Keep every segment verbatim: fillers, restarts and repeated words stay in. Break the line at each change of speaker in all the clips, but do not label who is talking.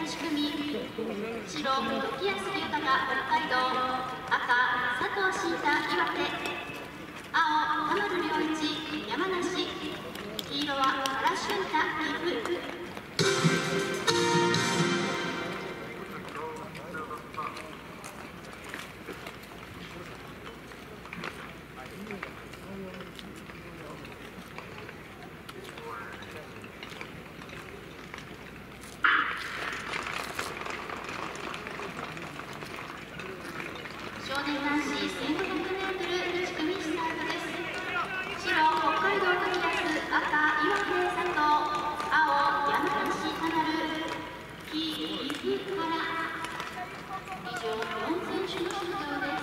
る仕組み、白、時安豊北海道、赤、佐藤慎太岩手、青、田丸良一山梨、黄色は原俊太岐阜。少年男子せんごひゃくメートルいち組スタートです。白、北海道時安、赤、岩手佐藤、青、山梨田丸、黄、岐阜原。以上よん選手の出場です。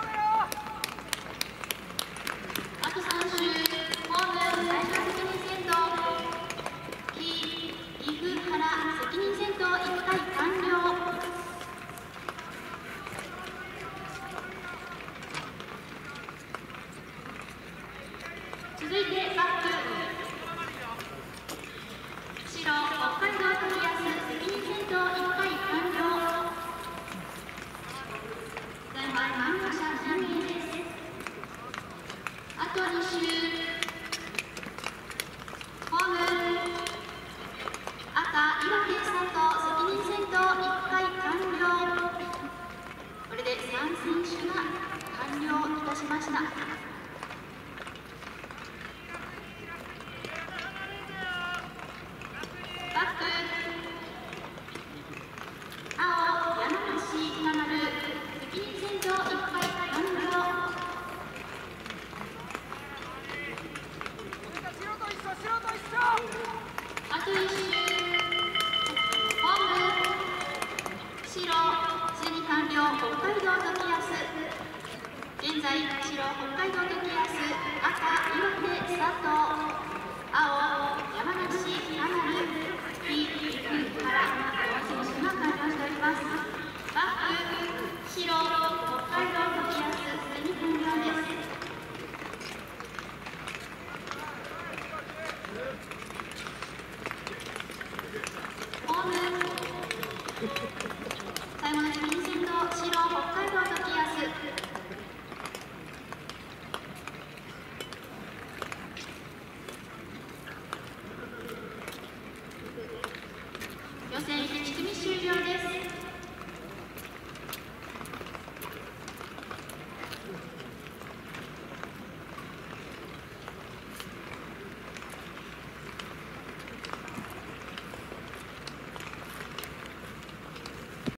あとさん周、ホーム最初責任先導、黄、岐阜原責任先導いっかい完了。続いてバック、白、北海道時安責任先導いっかい完了。前半満了者に名です。あとに周、ホーム、赤、岩手佐藤責任先導いっかい完了。これでさん選手が完了いたしました。バック、青、山梨田丸責任先導いっかい完了。あといち周、ホーム、白、すでに完了北海道時安。現在白、北海道時安、赤、岩手佐藤、青、山梨田丸、黄、岐阜原、よん選手が完了しております。バック、白、北海道時安、すでに完了です。ホーム